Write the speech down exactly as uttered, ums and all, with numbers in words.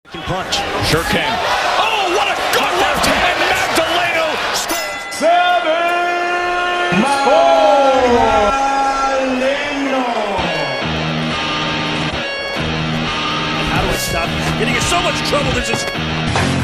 Punch. Sure can. Oh, what a good left hand! Magdaleno scores. Seven. Magdaleno. How do I stop? Getting in so much trouble. This is.